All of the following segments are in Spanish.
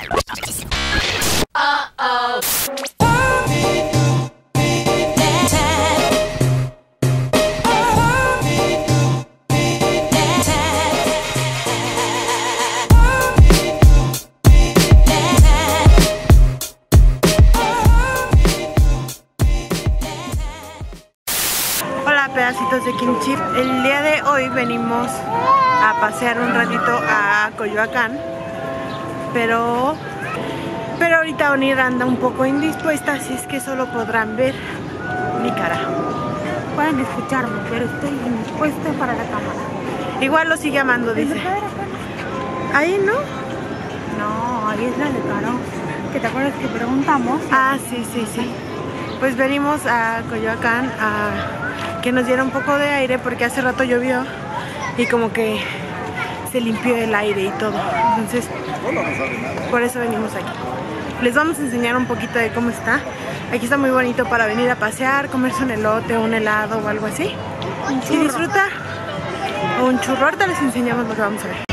Pedacitos de kimchi. El día de hoy venimos a pasear un ratito a Coyoacán, pero ahorita Onir anda un poco indispuesta, así es que solo podrán ver mi cara. Pueden escucharme, pero estoy indispuesta para la cámara. Igual lo sigue amando, dice. ¿Ahí no? No, ahí es la de Caro. ¿Que te acuerdas que preguntamos? Ah, sí. Pues venimos a Coyoacán a que nos diera un poco de aire porque hace rato llovió y como que se limpió el aire y todo. Entonces, por eso venimos aquí. Les vamos a enseñar un poquito de cómo está. Aquí está muy bonito para venir a pasear, comerse un elote, un helado o algo así. Y disfrutar. Un churro. Ahorita les enseñamos lo que vamos a ver.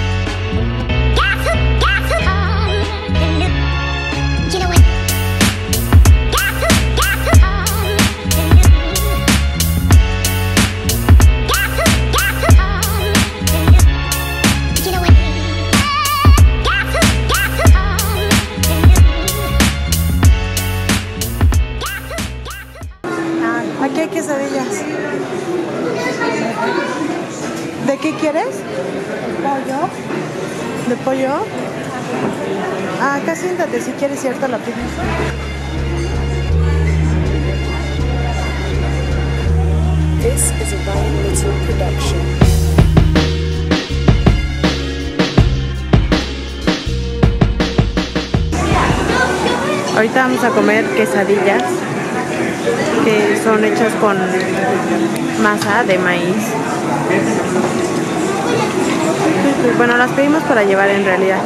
Aquí hay quesadillas. ¿De qué quieres? Pollo. ¿De pollo? Ah, acá siéntate si quieres, cierto, la pides. This is a Ryan Little production. Ahorita vamos a comer quesadillas que son hechas con masa de maíz. Bueno, las pedimos para llevar en realidad.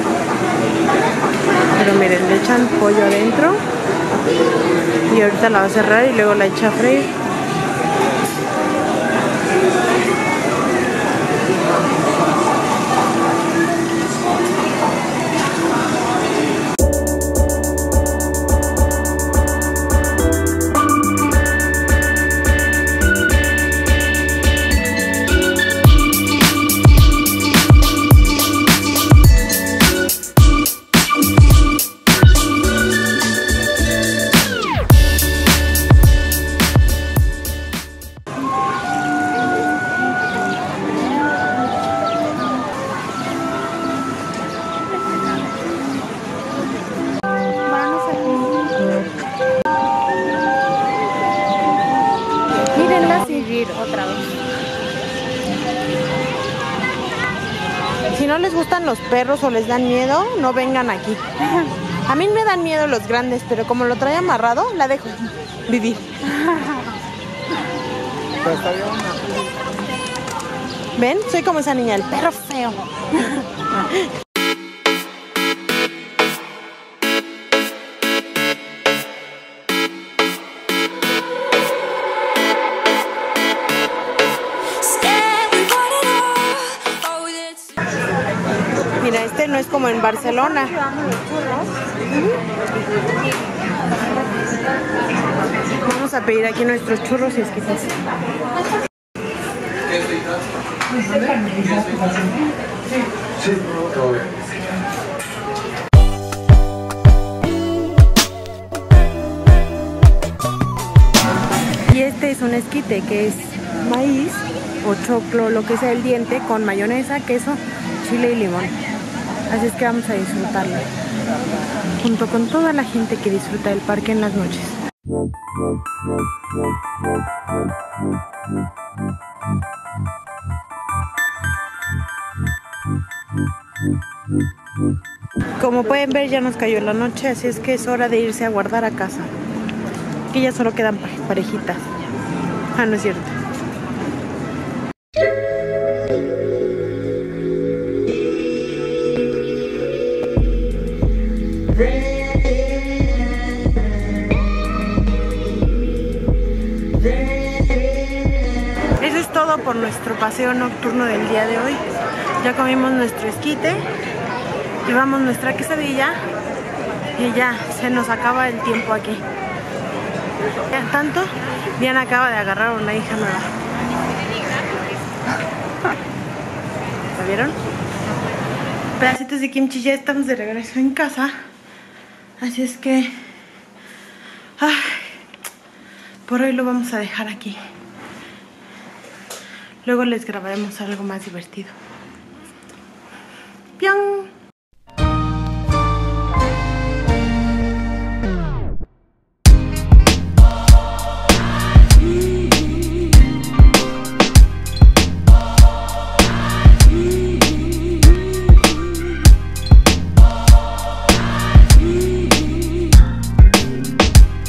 Pero miren, le echan pollo adentro y ahorita la va a cerrar y luego la echa a freír. Otra vez. Si no les gustan los perros o les dan miedo, no vengan aquí. A mí me dan miedo los grandes, pero como lo trae amarrado, la dejo vivir. ¿Ven? Soy como esa niña, el perro feo. Mira, este no es como en Barcelona. Vamos a pedir aquí nuestros churros y esquites. Y este es un esquite que es maíz o choclo, lo que sea el diente, con mayonesa, queso, chile y limón. Así es que vamos a disfrutarlo junto con toda la gente que disfruta del parque en las noches. Como pueden ver, ya nos cayó la noche, así es que es hora de irse a guardar a casa. Aquí ya solo quedan parejitas. Ah, no es cierto. Eso es todo por nuestro paseo nocturno del día de hoy. Ya comimos nuestro esquite Llevamos nuestra quesadilla y ya se nos acaba el tiempo aquí. Tanto, Diana acaba de agarrar una hija nueva. ¿La vieron? Pedacitos de kimchi, ya estamos de regreso en casa. Así es que por hoy lo vamos a dejar aquí. Luego les grabaremos algo más divertido.